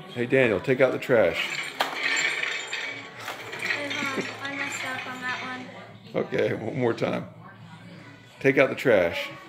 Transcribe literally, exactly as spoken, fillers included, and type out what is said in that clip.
Hey Daniel, take out the trash. Wait, hold on. I messed up on that one. Okay, one more time. Take out the trash.